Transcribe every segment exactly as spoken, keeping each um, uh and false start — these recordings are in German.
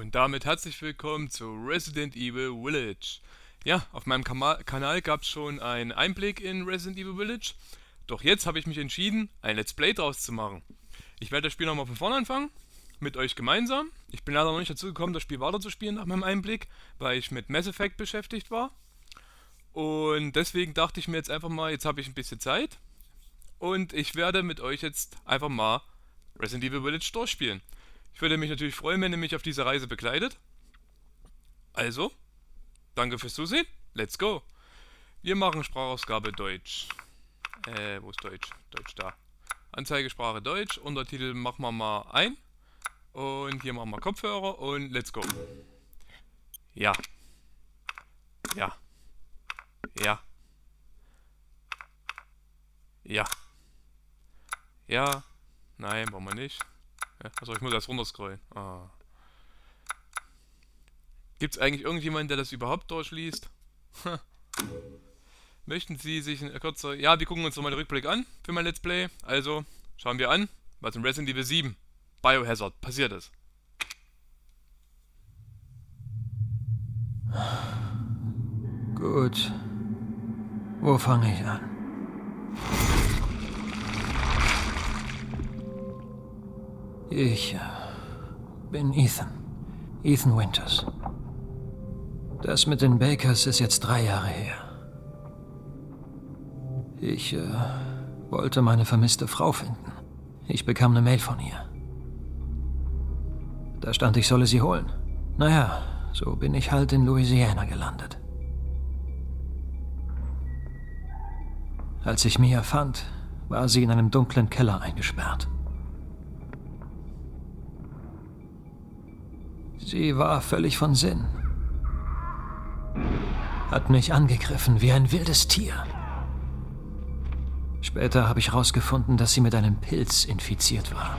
Und damit herzlich willkommen zu Resident Evil Village. Ja, auf meinem Kama Kanal gab es schon einen Einblick in Resident Evil Village. Doch jetzt habe ich mich entschieden, ein Let's Play draus zu machen. Ich werde das Spiel nochmal von vorne anfangen, mit euch gemeinsam. Ich bin leider noch nicht dazu gekommen, das Spiel weiterzuspielen nach meinem Einblick, weil ich mit Mass Effect beschäftigt war. Und deswegen dachte ich mir jetzt einfach mal, jetzt habe ich ein bisschen Zeit. Und ich werde mit euch jetzt einfach mal Resident Evil Village durchspielen. Ich würde mich natürlich freuen, wenn ihr mich auf dieser Reise begleitet. Also, danke fürs Zusehen. Let's go. Wir machen Sprachausgabe Deutsch. Äh, wo ist Deutsch? Deutsch da. Anzeigesprache Deutsch. Untertitel machen wir mal ein. Und hier machen wir Kopfhörer und let's go. Ja. Ja. Ja. Ja. Ja. Nein, wollen wir nicht. Also ich muss erst runterscrollen. Ah. Gibt es eigentlich irgendjemanden, der das überhaupt durchliest? Möchten Sie sich ein kurzer... Ja, wir gucken uns nochmal den Rückblick an für mein Let's Play. Also, schauen wir an, was in Resident Evil sieben Biohazard passiert ist. Gut. Wo fange ich an? Ich äh, bin Ethan. Ethan Winters. Das mit den Bakers ist jetzt drei Jahre her. Ich äh, wollte meine vermisste Frau finden. Ich bekam eine Mail von ihr. Da stand, ich solle sie holen. Naja, so bin ich halt in Louisiana gelandet. Als ich Mia fand, war sie in einem dunklen Keller eingesperrt. Sie war völlig von Sinn. Hat mich angegriffen wie ein wildes Tier. Später habe ich herausgefunden, dass sie mit einem Pilz infiziert war.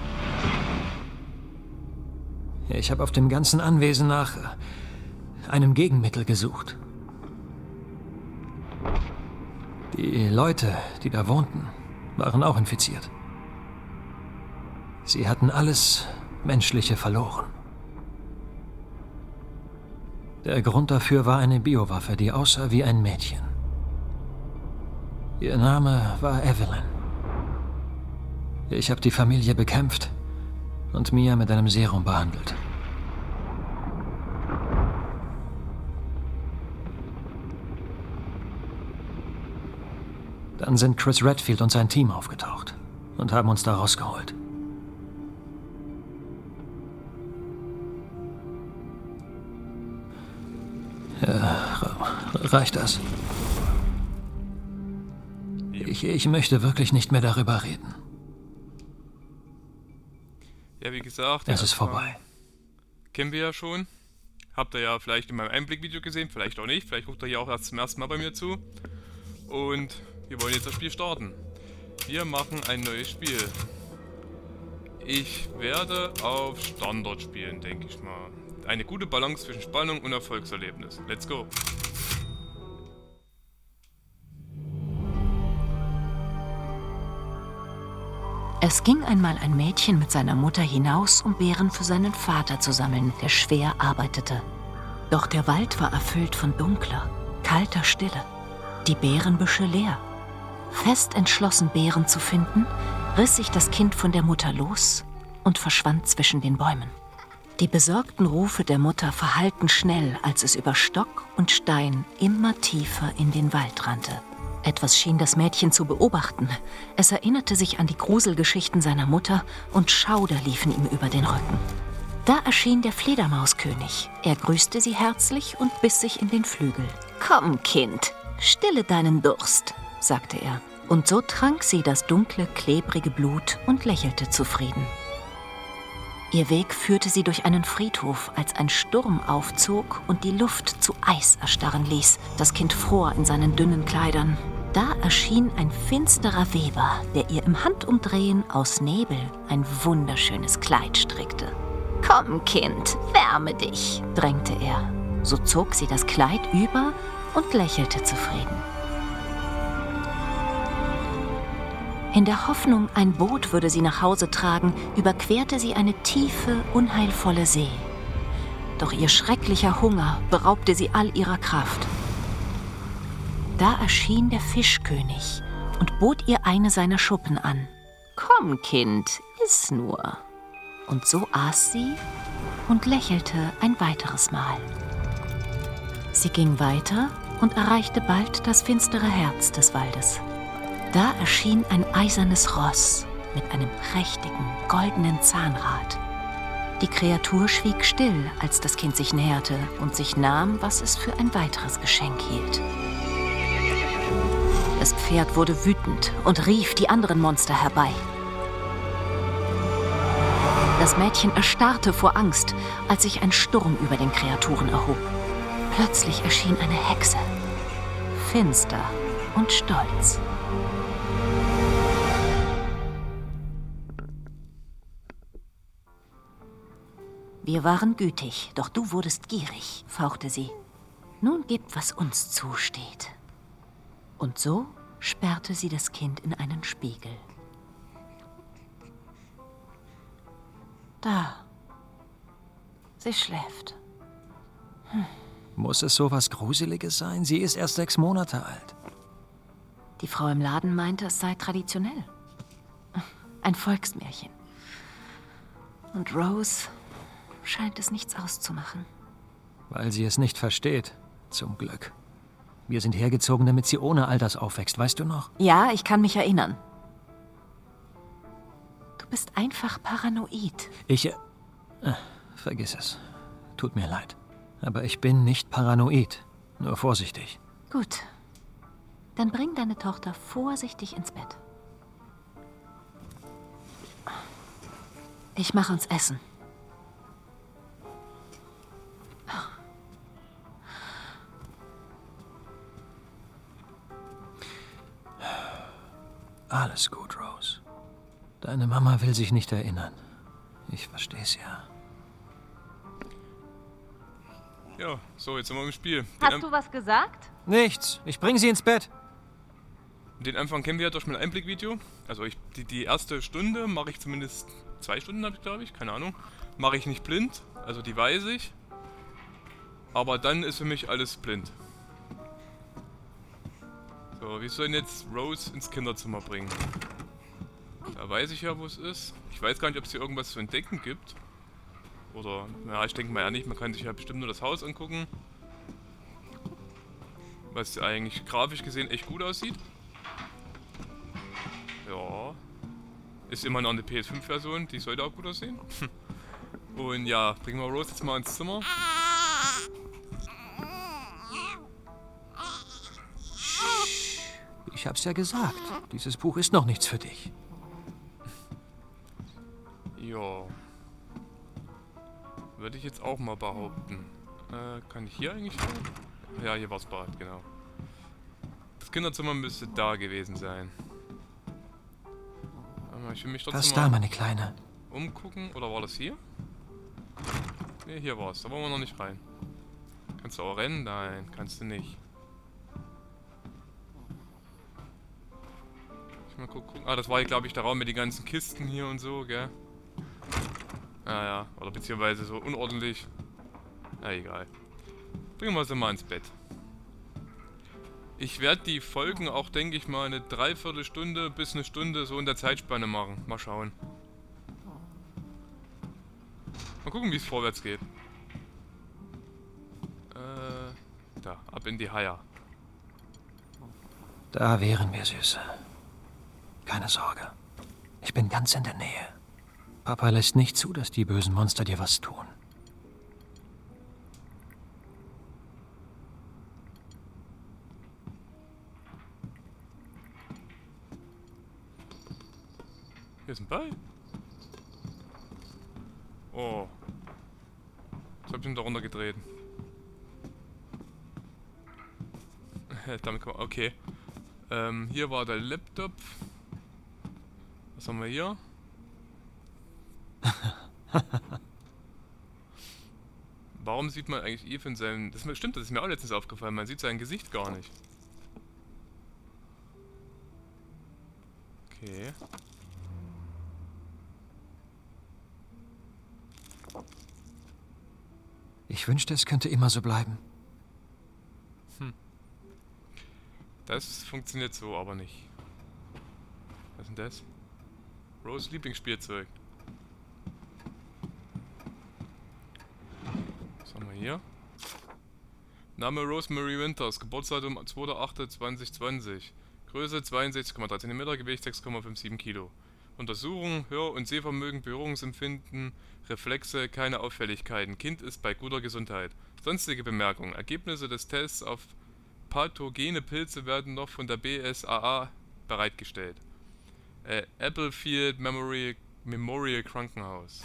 Ich habe auf dem ganzen Anwesen nach einem Gegenmittel gesucht. Die Leute, die da wohnten, waren auch infiziert. Sie hatten alles Menschliche verloren. Der Grund dafür war eine Biowaffe, die aussah wie ein Mädchen. Ihr Name war Evelyn. Ich habe die Familie bekämpft und Mia mit einem Serum behandelt. Dann sind Chris Redfield und sein Team aufgetaucht und haben uns da rausgeholt. Ja, reicht das? Ich, ich möchte wirklich nicht mehr darüber reden. Ja, wie gesagt... Es ist vorbei. Kennen wir ja schon. Habt ihr ja vielleicht in meinem Einblickvideo gesehen, vielleicht auch nicht. Vielleicht guckt ihr ja auch erst zum ersten Mal bei mir zu. Und wir wollen jetzt das Spiel starten. Wir machen ein neues Spiel. Ich werde auf Standard spielen, denke ich mal. Eine gute Balance zwischen Spannung und Erfolgserlebnis. Let's go! Es ging einmal ein Mädchen mit seiner Mutter hinaus, um Beeren für seinen Vater zu sammeln, der schwer arbeitete. Doch der Wald war erfüllt von dunkler, kalter Stille. Die Beerenbüsche leer. Fest entschlossen, Beeren zu finden, riss sich das Kind von der Mutter los und verschwand zwischen den Bäumen. Die besorgten Rufe der Mutter verhallten schnell, als es über Stock und Stein immer tiefer in den Wald rannte. Etwas schien das Mädchen zu beobachten. Es erinnerte sich an die Gruselgeschichten seiner Mutter und Schauder liefen ihm über den Rücken. Da erschien der Fledermauskönig. Er grüßte sie herzlich und biss sich in den Flügel. »Komm, Kind, stille deinen Durst«, sagte er. Und so trank sie das dunkle, klebrige Blut und lächelte zufrieden. Ihr Weg führte sie durch einen Friedhof, als ein Sturm aufzog und die Luft zu Eis erstarren ließ. Das Kind fror in seinen dünnen Kleidern. Da erschien ein finsterer Weber, der ihr im Handumdrehen aus Nebel ein wunderschönes Kleid strickte. »Komm, Kind, wärme dich«, drängte er. So zog sie das Kleid über und lächelte zufrieden. In der Hoffnung, ein Boot würde sie nach Hause tragen, überquerte sie eine tiefe, unheilvolle See. Doch ihr schrecklicher Hunger beraubte sie all ihrer Kraft. Da erschien der Fischkönig und bot ihr eine seiner Schuppen an. »Komm, Kind, iss nur.« Und so aß sie und lächelte ein weiteres Mal. Sie ging weiter und erreichte bald das finstere Herz des Waldes. Da erschien ein eisernes Ross mit einem prächtigen, goldenen Zahnrad. Die Kreatur schwieg still, als das Kind sich näherte und sich nahm, was es für ein weiteres Geschenk hielt. Das Pferd wurde wütend und rief die anderen Monster herbei. Das Mädchen erstarrte vor Angst, als sich ein Sturm über den Kreaturen erhob. Plötzlich erschien eine Hexe, finster und stolz. Wir waren gütig, doch du wurdest gierig, fauchte sie. Nun gib, was uns zusteht. Und so sperrte sie das Kind in einen Spiegel. Da. Sie schläft. Hm. Muss es so was Gruseliges sein? Sie ist erst sechs Monate alt. Die Frau im Laden meinte, es sei traditionell. Ein Volksmärchen. Und Rose scheint es nichts auszumachen. Weil sie es nicht versteht. Zum Glück. Wir sind hergezogen, damit sie ohne all das aufwächst, weißt du noch? Ja, ich kann mich erinnern. Du bist einfach paranoid. Ich... Äh, vergiss es. Tut mir leid. Aber ich bin nicht paranoid. Nur vorsichtig. Gut. Dann bring deine Tochter vorsichtig ins Bett. Ich mache uns Essen. Alles gut, Rose. Deine Mama will sich nicht erinnern. Ich versteh's ja. Ja, so, jetzt sind wir im Spiel. Hast Den du was gesagt? Nichts. Ich bring sie ins Bett. Den Anfang kennen wir ja durch mein Einblickvideo. Also ich, die, die erste Stunde mache ich zumindest, zwei Stunden habe ich glaube ich, keine Ahnung. Mache ich nicht blind, also die weiß ich. Aber dann ist für mich alles blind. So, wir sollen jetzt Rose ins Kinderzimmer bringen. Da weiß ich ja, wo es ist. Ich weiß gar nicht, ob es hier irgendwas zu entdecken gibt. Oder, ja, ich denke mal ja nicht. Man kann sich ja bestimmt nur das Haus angucken. Was eigentlich grafisch gesehen echt gut aussieht. Ja. Ist immer noch eine P S fünf Version, die sollte auch gut aussehen. Und ja, bringen wir Rose jetzt mal ins Zimmer. Ich hab's ja gesagt. Dieses Buch ist noch nichts für dich. Ja. Würde ich jetzt auch mal behaupten. Äh, kann ich hier eigentlich rein? Ja, hier war's Bad, genau. Das Kinderzimmer müsste da gewesen sein. Ich will mich trotzdem Was da, meine Kleine? umgucken. Oder war das hier? Ne, hier war's. Da wollen wir noch nicht rein. Kannst du auch rennen? Nein, kannst du nicht. Ich mal gucken. Ah, das war hier, glaube ich, der Raum mit den ganzen Kisten hier und so, gell? Ah ja, oder beziehungsweise so unordentlich. Na egal. Bringen wir sie mal ins Bett. Ich werde die Folgen auch, denke ich mal, eine Dreiviertelstunde bis eine Stunde so in der Zeitspanne machen. Mal schauen. Mal gucken, wie es vorwärts geht. Äh, da, ab in die Haia. Da wären wir, Süße. Keine Sorge. Ich bin ganz in der Nähe. Papa lässt nicht zu, dass die bösen Monster dir was tun. Hier ist ein Ball. Oh. Was hab ich denn da runtergedreht? Damit kann man, okay. Ähm, hier war der Laptop. Was haben wir hier? Warum sieht man eigentlich Eve in seinem... Das stimmt, das ist mir auch letztens aufgefallen. Man sieht sein Gesicht gar nicht. Okay. Ich wünschte, es könnte immer so bleiben. Hm. Das funktioniert so aber nicht. Was ist denn das? Rose Lieblingsspielzeug. Was haben wir hier? Name Rosemary Winters, Geburtsdatum zweiter achter zweitausendzwanzig. Größe zweiundsechzig Komma drei Zentimeter, Gewicht sechs Komma siebenundfünfzig Kilo. Untersuchung, Hör- und Sehvermögen, Berührungsempfinden, Reflexe, keine Auffälligkeiten. Kind ist bei guter Gesundheit. Sonstige Bemerkungen. Ergebnisse des Tests auf pathogene Pilze werden noch von der B S A A bereitgestellt. Äh, Applefield Memory, Memorial Krankenhaus.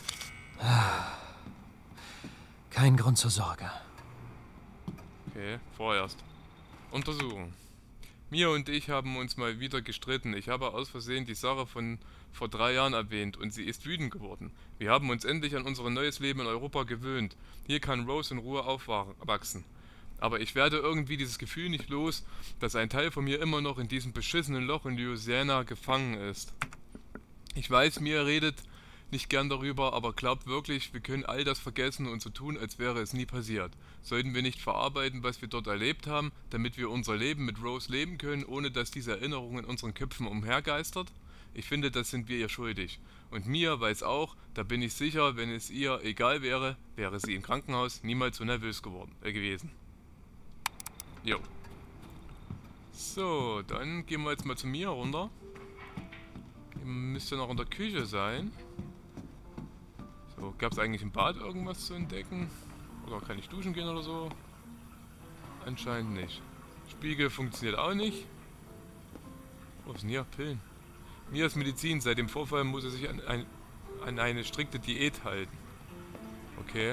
Kein Grund zur Sorge. Okay, vorerst. Untersuchung. Mia und ich haben uns mal wieder gestritten. Ich habe aus Versehen die Sache von vor drei Jahren erwähnt und sie ist wütend geworden. Wir haben uns endlich an unser neues Leben in Europa gewöhnt. Hier kann Rose in Ruhe aufwachsen. Aber ich werde irgendwie dieses Gefühl nicht los, dass ein Teil von mir immer noch in diesem beschissenen Loch in Louisiana gefangen ist. Ich weiß, Mia redet nicht gern darüber, aber glaubt wirklich, wir können all das vergessen und so tun, als wäre es nie passiert. Sollten wir nicht verarbeiten, was wir dort erlebt haben, damit wir unser Leben mit Rose leben können, ohne dass diese Erinnerung in unseren Köpfen umhergeistert? Ich finde, das sind wir ihr schuldig. Und Mia weiß auch, da bin ich sicher, wenn es ihr egal wäre, wäre sie im Krankenhaus niemals so nervös geworden, äh, gewesen. Jo. So, dann gehen wir jetzt mal zu Mia runter. Die müsste noch in der Küche sein. So, gab es eigentlich im Bad irgendwas zu entdecken? Oder kann ich duschen gehen oder so? Anscheinend nicht. Spiegel funktioniert auch nicht. Oh, was ist denn hier? Pillen. Mias Medizin. Seit dem Vorfall muss er sich an, ein, an eine strikte Diät halten. Okay.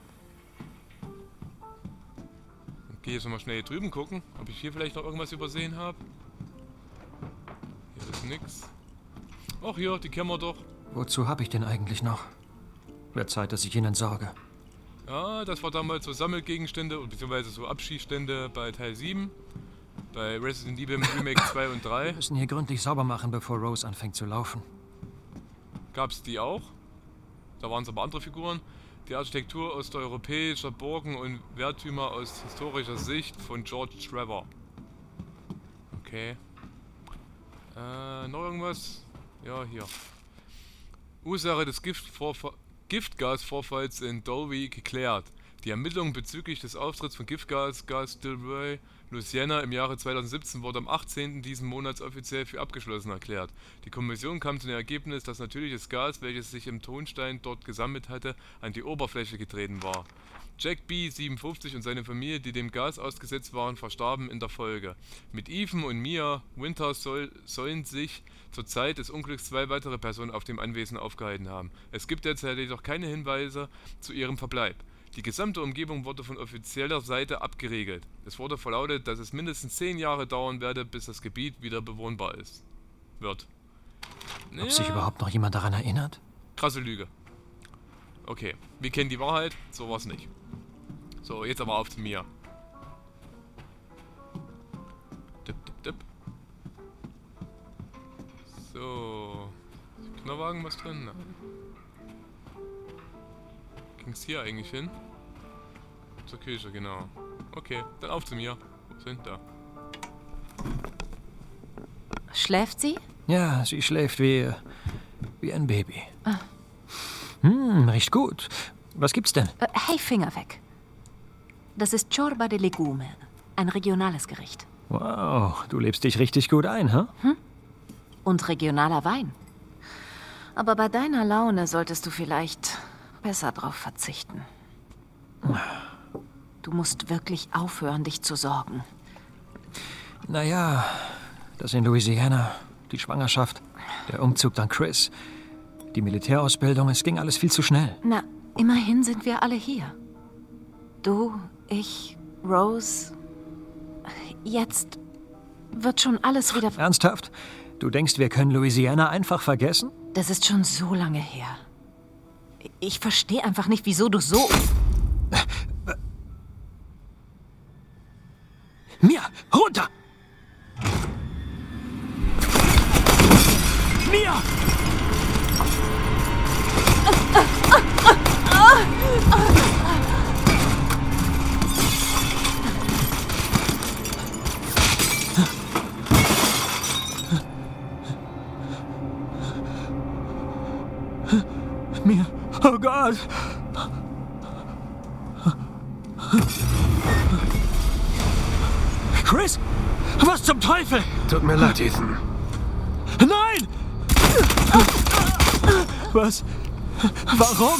Dann gehe ich jetzt nochmal schnell hier drüben gucken, ob ich hier vielleicht noch irgendwas übersehen habe. Hier ist nix. Ach hier, die kennen wir doch. Wozu habe ich denn eigentlich noch? Wird Zeit, dass ich ihn entsorge. Ja, das war damals so Sammelgegenstände, beziehungsweise so Abschießstände bei Teil sieben. Bei Resident Evil Remake zwei und drei. Wir müssen hier gründlich sauber machen, bevor Rose anfängt zu laufen. Gab's die auch? Da waren es aber andere Figuren. Die Architektur osteuropäischer Burgen und Wehrtümer aus historischer Sicht von George Trevor. Okay. Äh, noch irgendwas? Ja, hier. Ursache des Giftvorfalls. Giftgasvorfalls in Dolby geklärt. Die Ermittlungen bezüglich des Auftritts von Giftgas, Gas Delray, Louisiana im Jahre zweitausendsiebzehn wurde am achtzehnten diesen Monats offiziell für abgeschlossen erklärt. Die Kommission kam zu dem Ergebnis, dass natürliches Gas, welches sich im Tonstein dort gesammelt hatte, an die Oberfläche getreten war. Jack B. siebenundfünfzig und seine Familie, die dem Gas ausgesetzt waren, verstarben in der Folge. Mit Ethan und Mia Winters soll, sollen sich zur Zeit des Unglücks zwei weitere Personen auf dem Anwesen aufgehalten haben. Es gibt derzeit jedoch keine Hinweise zu ihrem Verbleib. Die gesamte Umgebung wurde von offizieller Seite abgeriegelt. Es wurde verlautet, dass es mindestens zehn Jahre dauern werde, bis das Gebiet wieder bewohnbar ist. Wird. Ob Ja. sich überhaupt noch jemand daran erinnert? Krasse Lüge. Okay, wir kennen die Wahrheit, sowas nicht. So, jetzt aber auf zu mir. Dip, dip, dip. So. Ist im Kinderwagen was drin? Nein. Ging's hier eigentlich hin? Zur Küche, genau. Okay, dann auf zu mir. Wo sind da? Schläft sie? Ja, sie schläft wie, wie ein Baby. Ah. Hm, riecht gut. Was gibt's denn? Äh, hey, Finger weg. Das ist Ciorba de Legume, ein regionales Gericht. Wow, du lebst dich richtig gut ein, hä? Hm? Und regionaler Wein. Aber bei deiner Laune solltest du vielleicht besser drauf verzichten. Du musst wirklich aufhören, dich zu sorgen. Naja, das in Louisiana, die Schwangerschaft, der Umzug dann Chris, die Militärausbildung, es ging alles viel zu schnell. Na, immerhin sind wir alle hier. Du, ich, Rose. Jetzt wird schon alles wieder... Ernsthaft? Du denkst, wir können Louisiana einfach vergessen? Das ist schon so lange her. Ich verstehe einfach nicht, wieso du so... Mia, runter! Mia! Oh Gott! Chris? Was zum Teufel? Tut mir leid, Ethan. Nein! Was? Warum?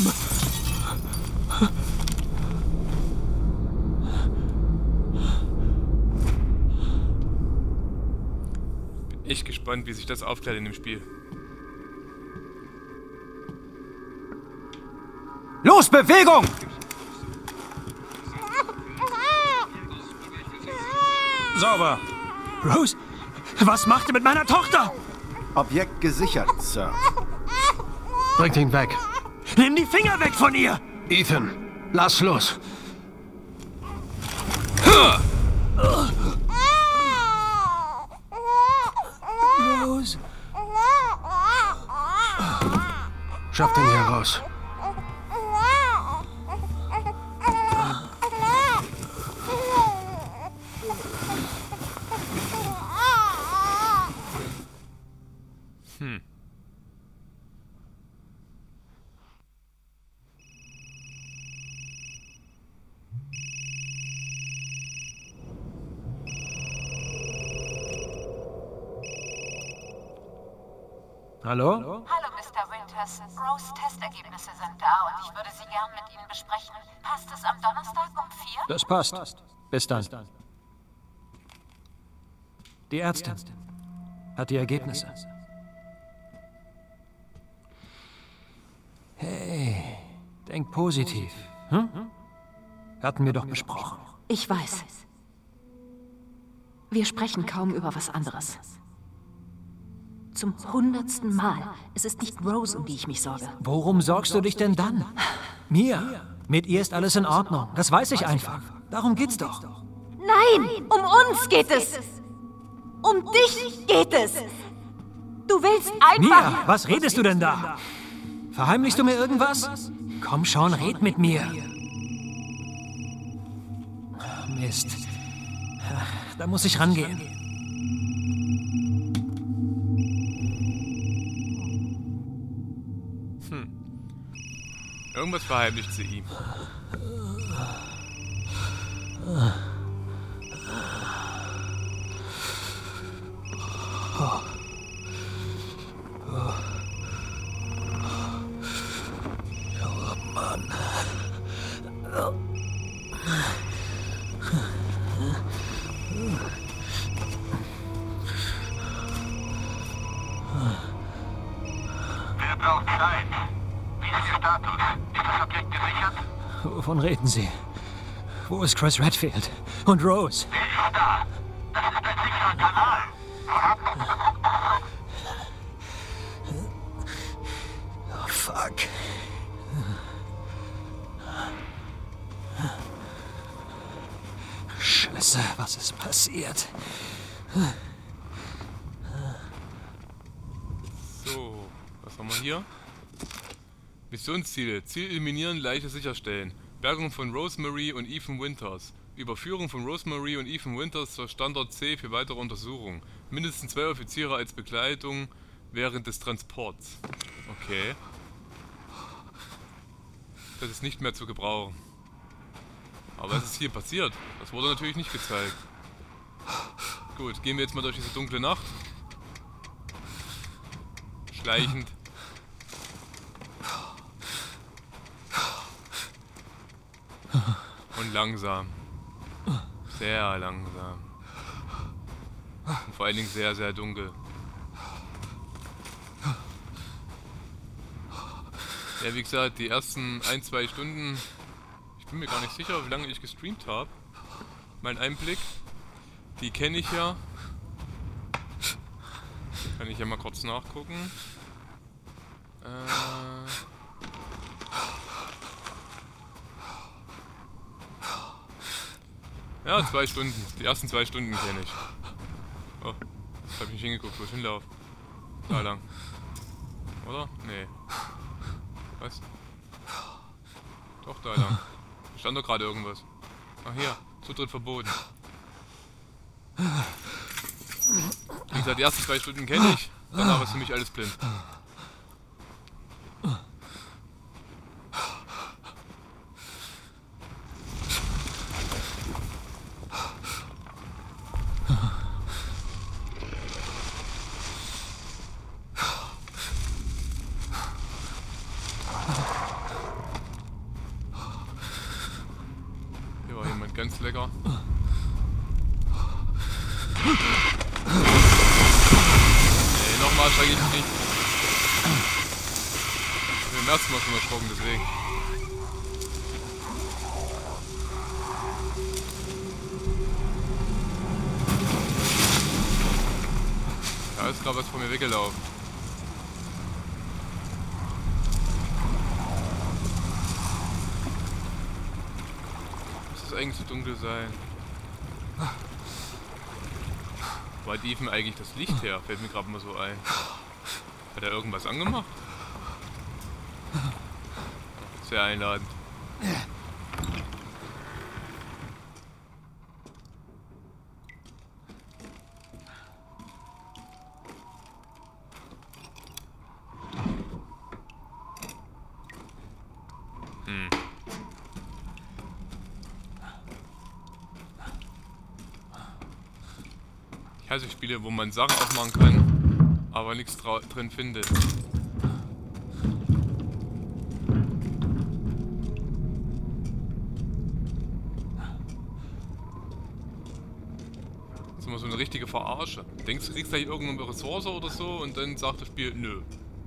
Bin echt gespannt, wie sich das aufklärt in dem Spiel. Los, Bewegung! Sauber. Rose, was macht ihr mit meiner Tochter? Objekt gesichert, Sir. Bringt ihn weg. Nimm die Finger weg von ihr! Ethan, lass los. Rose. Schafft ihn hier raus. Hm. Hallo? Hallo, Mister Winters. Rose Testergebnisse sind da und ich würde sie gern mit Ihnen besprechen. Passt es am Donnerstag um vier? Das passt. Bis dann. Die Ärztin hat die Ergebnisse. Hey, denk positiv. Hm? Hatten wir doch besprochen. Ich weiß. Wir sprechen kaum über was anderes. Zum hundertsten Mal. Es ist nicht Rose, um die ich mich sorge. Worum sorgst du dich denn dann? Mir. Mit ihr ist alles in Ordnung. Das weiß ich einfach. Darum geht's doch. Nein, um uns geht es. Um dich geht es. Du willst einfach... Mia, was redest du denn da? Verheimlichst du mir irgendwas? Komm schon, red mit mir. Mist. Da muss ich rangehen. Hm. Irgendwas verheimlicht sie ihm. Wer braucht Zeit? Wie ist Ihr Status? Ist das Objekt gesichert? Wovon reden Sie? Wo ist Chris Redfield? Und Rose? Wer ist da? Das ist ein sicherer Kanal. Oh, fuck. Scheiße, was ist passiert? So, was haben wir hier? Missionsziele. Ziel eliminieren, Leiche sicherstellen. Bergung von Rosemary und Ethan Winters. Überführung von Rosemary und Ethan Winters zur Standort C für weitere Untersuchungen. Mindestens zwei Offiziere als Begleitung während des Transports. Okay. Das ist nicht mehr zu gebrauchen. Aber was ist hier passiert? Das wurde natürlich nicht gezeigt. Gut, gehen wir jetzt mal durch diese dunkle Nacht. Schleichend. Und langsam. Sehr langsam. Und vor allen Dingen sehr, sehr dunkel. Ja, wie gesagt, die ersten ein, zwei Stunden... Ich bin mir gar nicht sicher, wie lange ich gestreamt habe. Mein Einblick. Die kenne ich ja. Kann ich ja mal kurz nachgucken. Äh... Ja, zwei Stunden. Die ersten zwei Stunden kenne ich. Oh, jetzt habe ich nicht hingeguckt, wo ich hinlaufe. Da lang. Oder? Nee. Was? Doch, da lang. Stand doch gerade irgendwas. Ach hier, Zutritt verboten. Wie gesagt, die ersten zwei Stunden kenne ich. Danach ist für mich alles blind. verarscht eigentlich nicht. Ich bin beim ersten Mal schon erschrocken, deswegen. Da ist gerade was von mir weggelaufen. Muss es eigentlich so dunkel sein? Wo hat Ethan eigentlich das Licht her? Fällt mir gerade mal so ein. Hat er irgendwas angemacht? Sehr einladend. Hm. Ich hasse Spiele, wo man Sachen aufmachen kann, aber nichts drin findet. Das ist immer so eine richtige Verarsche. Denkst du, kriegst gleich irgendeine Ressource oder so und dann sagt das Spiel, nö.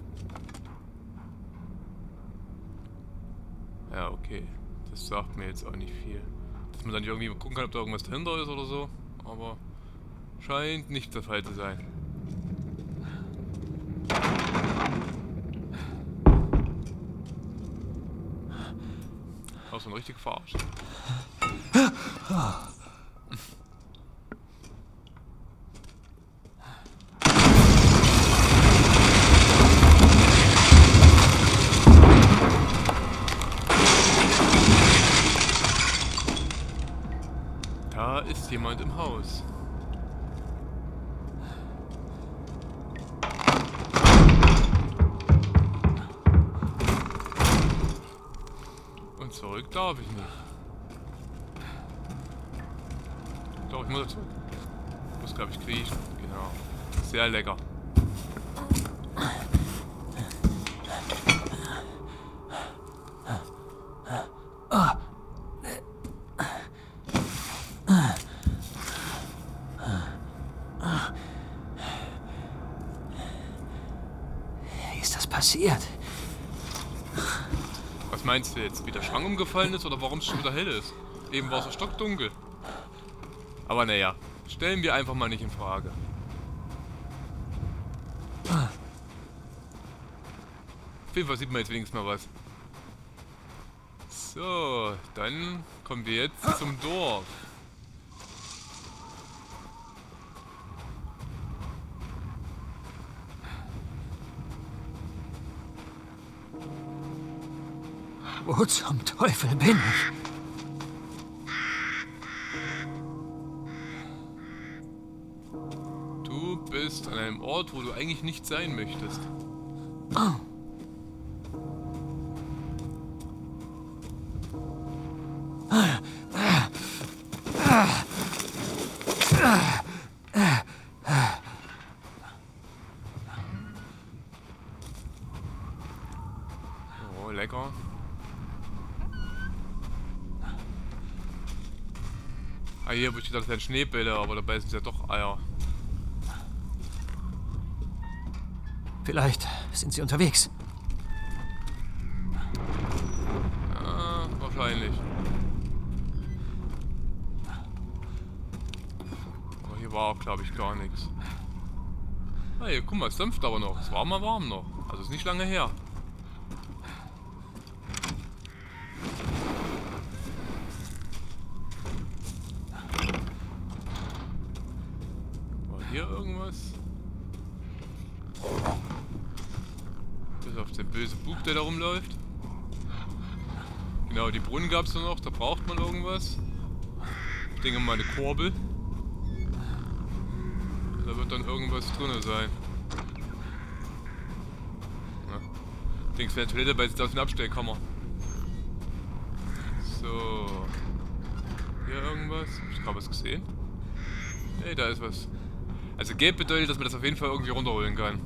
Ja, okay. Das sagt mir jetzt auch nicht viel. Dass man dann irgendwie gucken kann, ob da irgendwas dahinter ist oder so, aber scheint nicht der Fall zu sein. Auch so eine richtige Verarsche. Da ist jemand im Haus. Und zurück darf ich nicht. Doch, ich muss zurück. Ich muss, glaube ich, kriechen. Genau. Sehr lecker. Passiert. Was meinst du jetzt? Wie der Schrank umgefallen ist oder warum es schon wieder hell ist? Eben war es so stockdunkel. Aber naja, stellen wir einfach mal nicht in Frage. Auf jeden Fall sieht man jetzt wenigstens mal was. So, dann kommen wir jetzt zum Dorf. Wo zum Teufel bin ich? Du bist an einem Ort, wo du eigentlich nicht sein möchtest. Oh. Oh, lecker. Ah, hier, wo ich gedacht, das sind Schneebälle, aber dabei sind es ja doch Eier. Vielleicht sind sie unterwegs. Ah, wahrscheinlich. Aber hier war auch, glaube ich, gar nichts. Hey, guck mal, es dämpft aber noch. Es war mal warm noch. Also ist nicht lange her. Hier irgendwas? Das ist auf der böse Bub, der da rumläuft. Genau, die Brunnen gab es noch, da braucht man irgendwas. Ich denke mal eine Kurbel. Da wird dann irgendwas drin sein. Ja. Ich denke, es wäre eine Toilette, weil es aus einer Abstellkammer. So. Hier irgendwas? Hab ich gerade was gesehen? Hey, da ist was. Also gelb bedeutet, dass man das auf jeden Fall irgendwie runterholen kann.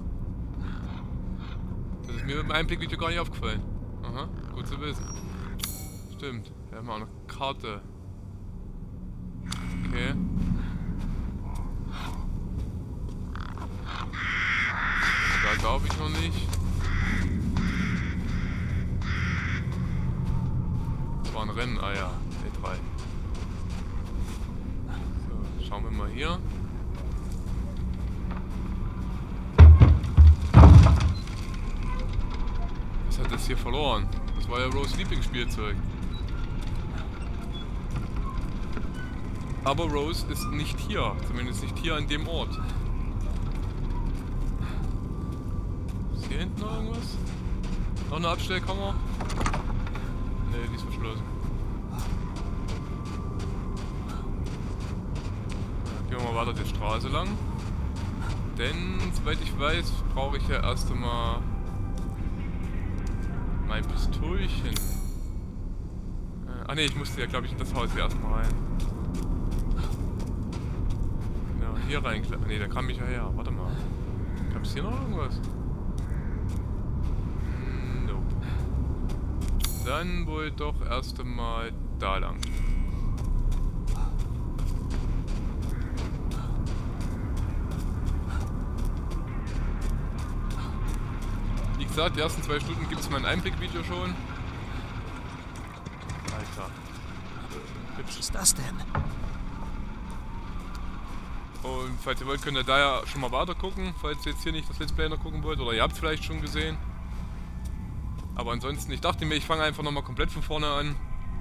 Das ist mir im Einblickvideo gar nicht aufgefallen. Aha, gut zu wissen. Stimmt, wir haben auch eine Karte. Okay. glaube ich noch nicht. Das war ein Rennen, ah ja, E drei. So, schauen wir mal hier. Was hat das hier verloren? Das war ja Rose Lieblingsspielzeug. Aber Rose ist nicht hier, zumindest nicht hier an dem Ort. Ist hier hinten noch irgendwas? Noch eine Abstellkammer? Ne, die ist verschlossen. Gehen wir mal weiter die Straße lang. Denn, soweit ich weiß, brauche ich ja erst einmal mein Pistolchen. Äh, ah ne, ich musste ja glaube ich in das Haus hier erstmal rein. Genau, hier rein. Ne, da kam ich ja her. Warte mal. Gab es hier noch irgendwas? Hm, nope. Dann wohl doch erst einmal da lang. Wie gesagt, die ersten zwei Stunden gibt es mein Einblickvideo schon. Alter. Was ist das denn? Und falls ihr wollt, könnt ihr da ja schon mal weiter gucken, falls ihr jetzt hier nicht das Let's Play noch gucken wollt. Oder ihr habt es vielleicht schon gesehen. Aber ansonsten, ich dachte mir, ich fange einfach nochmal komplett von vorne an.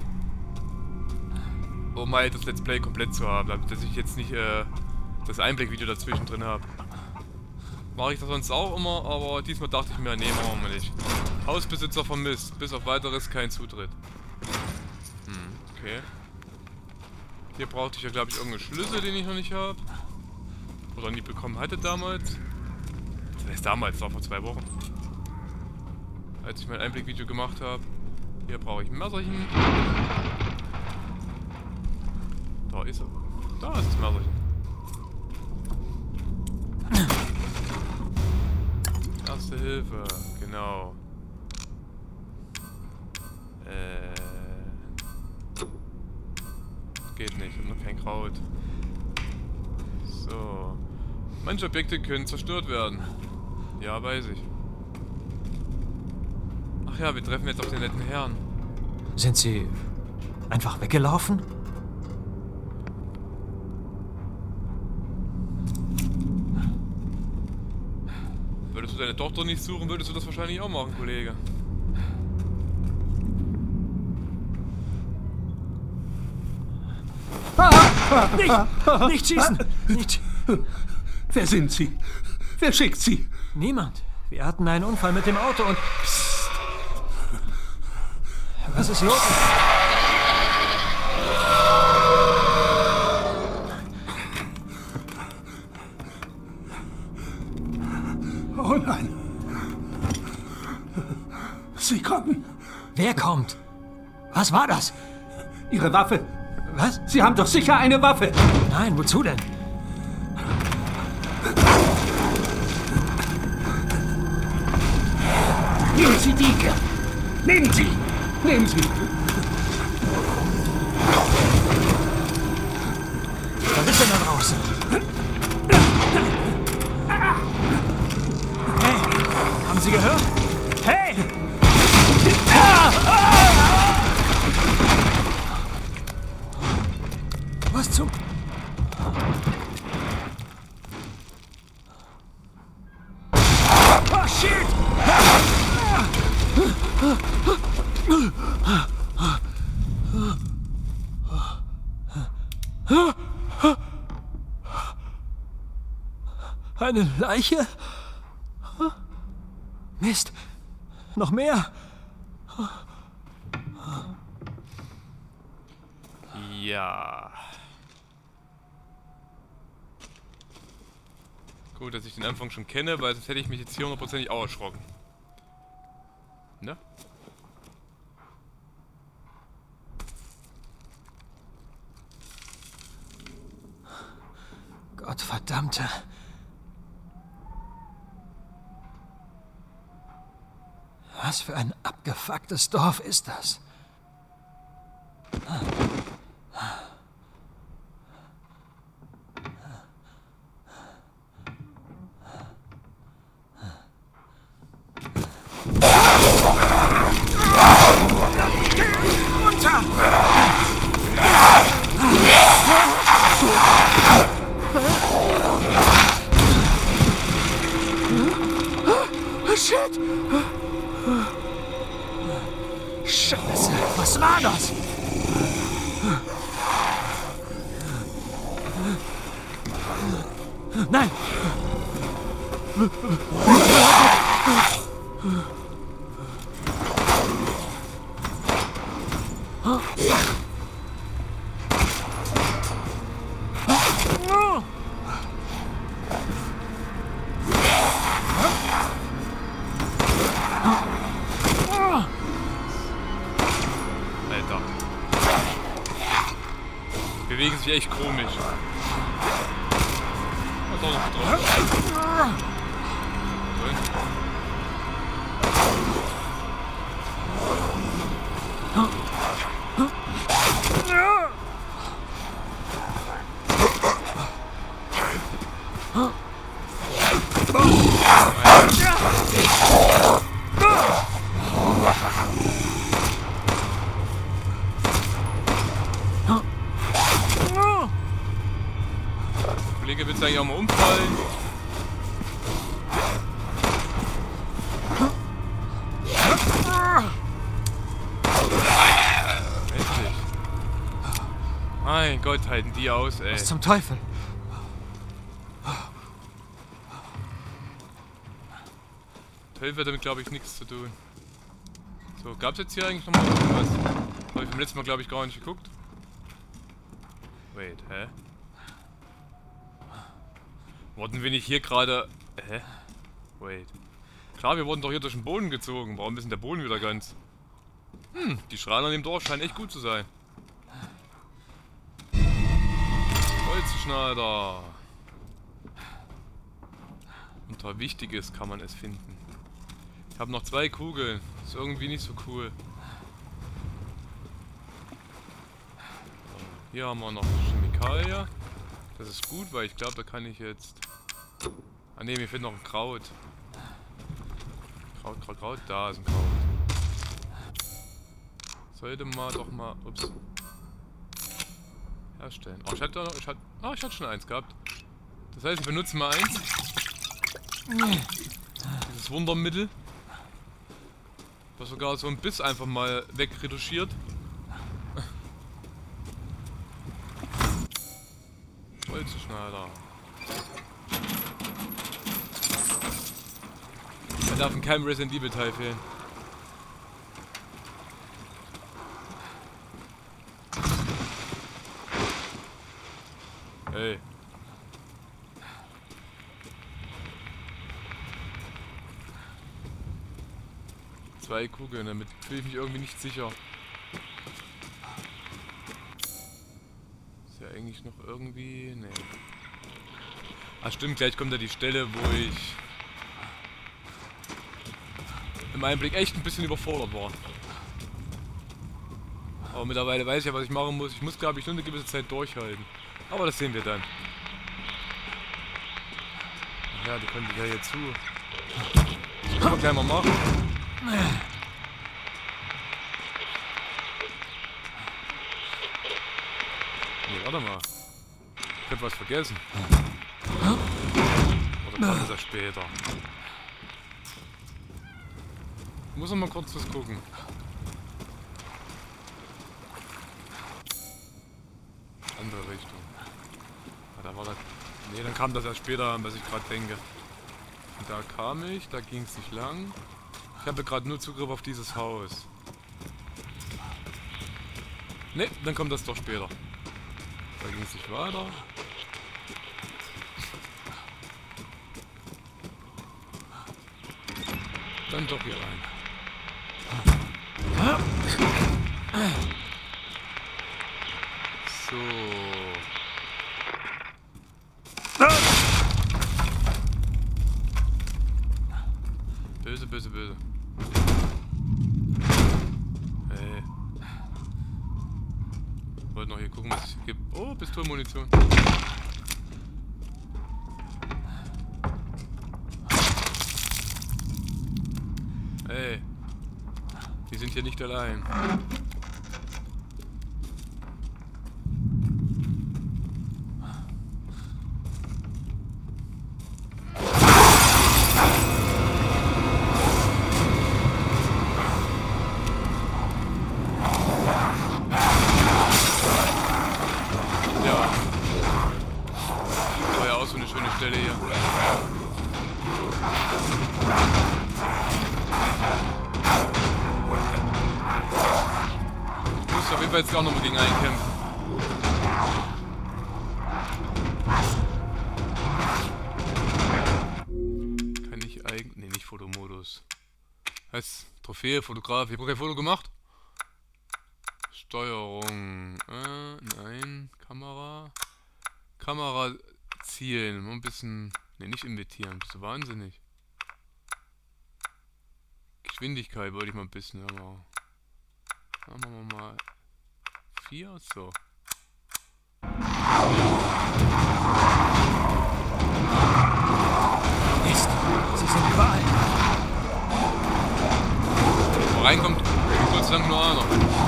Um halt das Let's Play komplett zu haben, damit dass ich jetzt nicht äh, das Einblickvideo dazwischen drin habe. Mache ich das sonst auch immer, aber diesmal dachte ich mir, nee, machen wir mal nicht. Hausbesitzer vermisst, bis auf weiteres kein Zutritt. Hm, okay. Hier brauchte ich ja, glaube ich, irgendeinen Schlüssel, den ich noch nicht habe. Oder nie bekommen hatte damals. Das heißt damals, das war vor zwei Wochen. Als ich mein Einblickvideo gemacht habe. Hier brauche ich ein Messerchen. Da ist er. Da ist das Messerchen. Erste Hilfe, genau. Äh. Geht nicht, ich hab noch kein Kraut. So. Manche Objekte können zerstört werden. Ja, weiß ich. Ach ja, wir treffen jetzt auf den netten Herrn. Sind Sie einfach weggelaufen? Würdest du deine Tochter nicht suchen, würdest du das wahrscheinlich auch machen, Kollege. Nicht! Nicht schießen! Nicht! Wer sind Sie? Wer schickt Sie? Niemand. Wir hatten einen Unfall mit dem Auto und... Psst. Was ist los? Oh nein. Sie kommen. Wer kommt? Was war das? Ihre Waffe. Was? Sie haben doch sicher eine Waffe. Nein, wozu denn? Nehmen Sie die. Nehmen Sie. Nehmen Sie. Was ist denn da draußen? Hey, haben Sie gehört? Hey! Was zum... Oh, shit! Eine Leiche? Mist! Noch mehr! Ja. Gut, dass ich den Anfang schon kenne, weil sonst hätte ich mich jetzt hier hundertprozentig auch erschrocken. Ne? Gottverdammte. Was für ein abgefucktes Dorf ist das? Gott! Scheiße, was war das? Nein! Alter. Die bewegen sich echt komisch. Was soll noch drauf? Kollege, willst du eigentlich auch mal umfallen? Heftig. Mein Gott, halten die aus, ey. Was zum Teufel? Teufel hat damit, glaube ich, nichts zu tun. So, gab es jetzt hier eigentlich nochmal irgendwas? Habe ich beim letzten Mal, glaube ich, gar nicht geguckt. Wait, hä? Wurden wir nicht hier gerade... Hä? Wait. Klar, wir wurden doch hier durch den Boden gezogen. Warum ist denn der Boden wieder ganz... Hm, die Schreiner in dem Dorf scheinen echt gut zu sein. Holzschneider. Unter Wichtiges kann man es finden. Ich habe noch zwei Kugeln. Ist irgendwie nicht so cool. So, hier haben wir noch Chemikalie. Das ist gut, weil ich glaube, da kann ich jetzt... Ah ne, mir fehlt noch ein Kraut. Kraut, Kraut, Kraut. Da ist ein Kraut. Sollte mal doch mal... Ups. Herstellen. Oh, ich hatte, noch, ich hatte, oh, ich hatte schon eins gehabt. Das heißt, ich benutze mal eins. Dieses Wundermittel. Das sogar so ein Biss einfach mal wegretuschiert. Holzschneider. Er darf in keinem Resident Evil Teil fehlen. Hey. Zwei Kugeln, damit fühle ich mich irgendwie nicht sicher. Ist ja eigentlich noch irgendwie... Nee. Ach stimmt, gleich kommt da die Stelle, wo ich im Einblick echt ein bisschen überfordert war. Aber mittlerweile weiß ich ja, was ich machen muss. Ich muss, glaube ich, nur eine gewisse Zeit durchhalten. Aber das sehen wir dann. Ach ja, die können sich ja hier zu. Das können wir gleich mal machen. Nee, warte mal. Ich hab was vergessen. Oder kommt das später? Ich muss noch mal kurz was gucken. Andere Richtung. Ah, da war das. Nee, dann kam das erst später, was ich gerade denke. Und da kam ich, da ging es nicht lang. Ich habe gerade nur Zugriff auf dieses Haus. Ne, dann kommt das doch später. Da ging es nicht weiter. Dann doch hier rein. So. Böse, böse, böse. Hey. Ich wollte noch hier gucken, was es hier gibt. Oh, Pistolenmunition. Hey. Die sind hier nicht allein. schöne Stelle hier. Ich muss auf jeden Fall jetzt auch noch mal gegen einen kämpfen. Kann ich eigentlich... Ne, nicht Fotomodus. Heißt Trophäe, Fotograf. Ich habe kein Foto gemacht. Steuerung. Äh, nein. Kamera. Kamera zielen. Mal ein bisschen... Ne, nicht invertieren. Bist du wahnsinnig. Geschwindigkeit wollte ich mal ein bisschen. Aber machen wir mal vier. So. Mist, sie sind überall. Wo reinkommt, Gott sei Dank nur einer.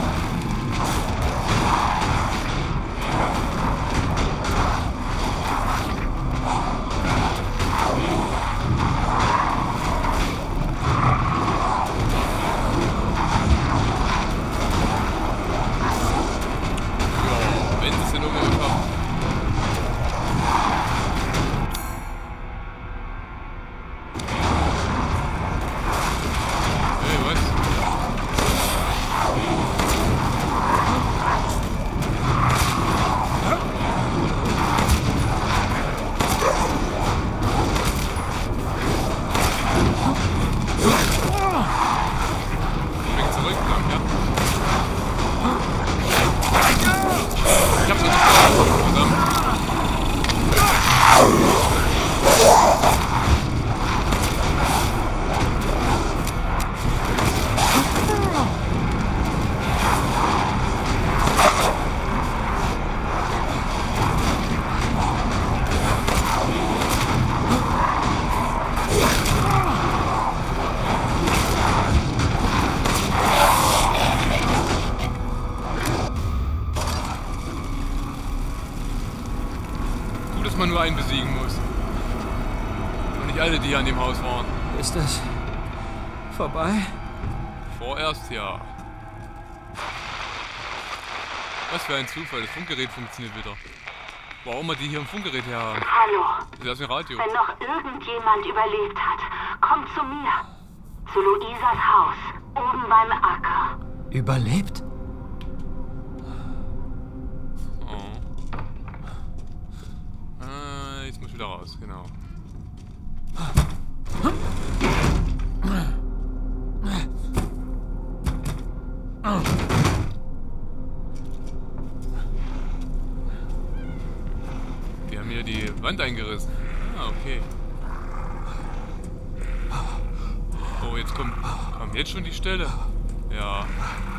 Dass man nur einen besiegen muss. Und nicht alle, die hier an dem Haus waren. Ist das vorbei? Vorerst ja. Was für ein Zufall, das Funkgerät funktioniert wieder. Warum wir die hier im Funkgerät her haben? Hallo. Das ist ein Radio. Wenn noch irgendjemand überlebt hat, kommt zu mir. Zu Luisas Haus. Oben beim Acker. Überlebt? Jetzt muss ich wieder raus, genau. Die haben hier die Wand eingerissen. Ah, okay. Oh, jetzt kommt... Kommt jetzt schon die Stelle? Ja.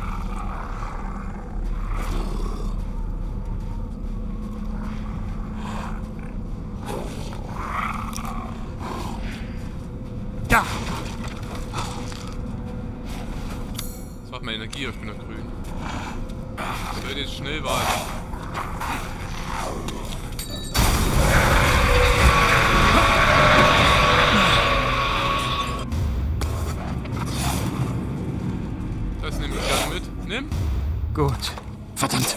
Das macht meine Energie, ich bin noch grün. Ich werde jetzt schnell warten. Das nehme ich gerne mit. Nimm. Gut. Verdammt.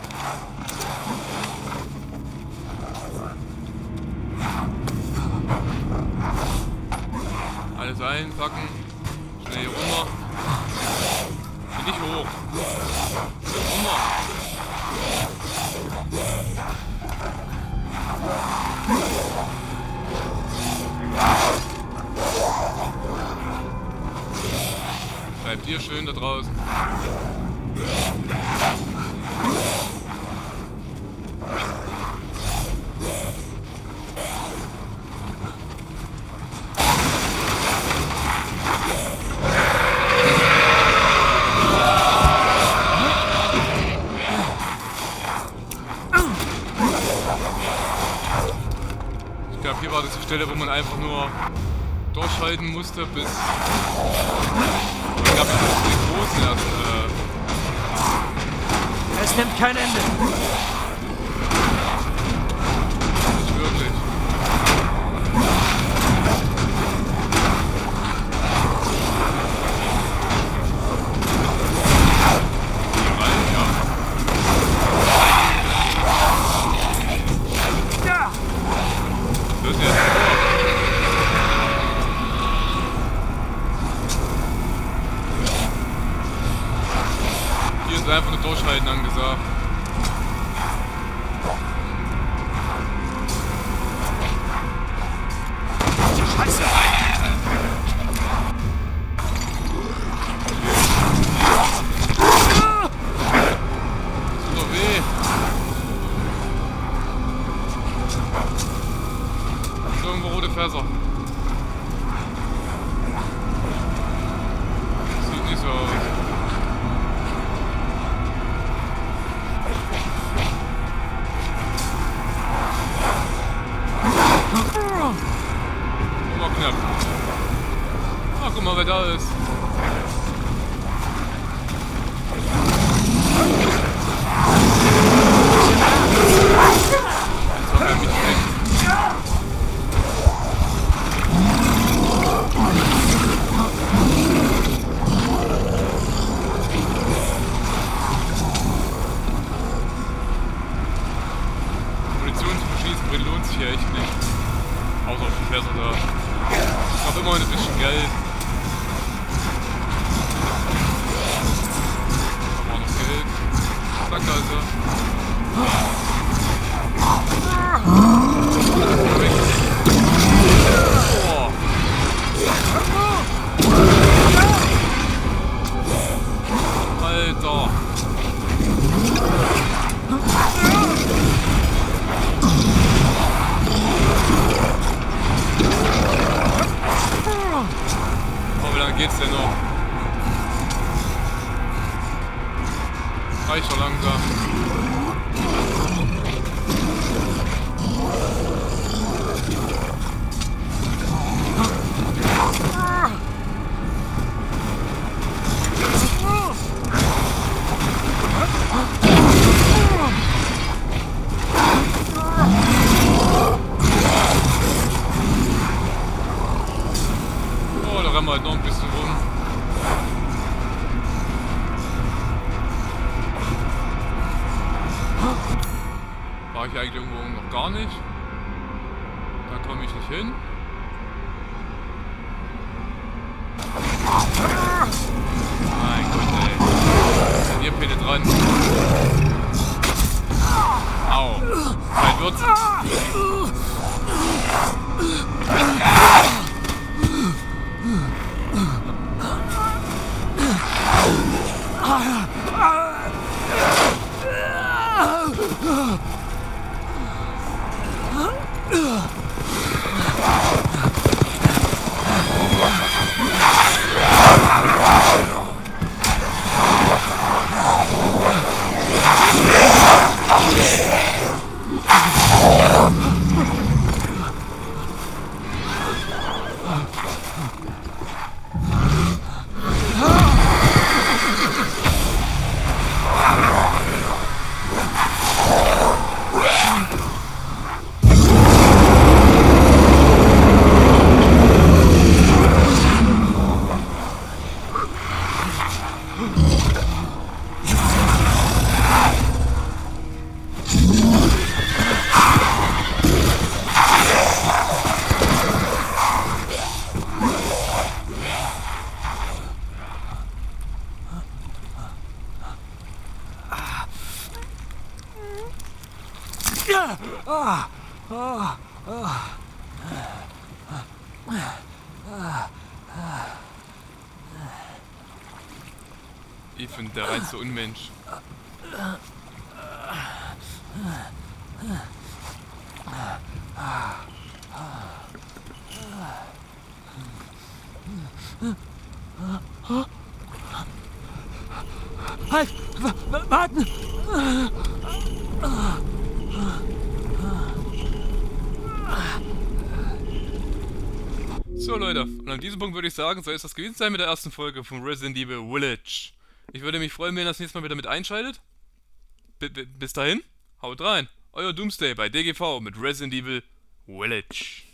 Alles einpacken. Schnell hier runter. Geh nicht hoch. Runter. Bleibt ihr schön da draußen. Ich glaube, hier war das die Stelle, wo man einfach nur durchhalten musste, bis... Ich glaube, ich muss den großen erst... Äh es nimmt kein Ende. Nicht wirklich. Hier rein, ja. rote Fässer. Sieht nicht so aus. Oh, knapp. Ah, guck mal, wer da ist. Jetzt haben wir mich weg. Munition zu verschießen lohnt sich ja echt nicht. Außer auf die Fässer da. Ich hab immerhin ein bisschen Geld. Haben wir noch Geld. Zack, da ist er. Oh. Alter. Oh, wie lange geht's denn noch? Reicht doch langsam. Oh, da rennen wir halt noch ein bisschen rum. War ich eigentlich irgendwo noch gar nicht. Da komme ich nicht hin. Mein Gott, ey. Sind ihr penetrant? Au. Zeit wird's. Ich finde der Reiz so unmensch. Halt! Warten! So Leute, und an diesem Punkt würde ich sagen, soll es das gewesen sein mit der ersten Folge von Resident Evil Village. Ich würde mich freuen, wenn ihr das nächste Mal wieder mit einschaltet. B -b Bis dahin, haut rein. Euer Doomsday bei D G V mit Resident Evil Village.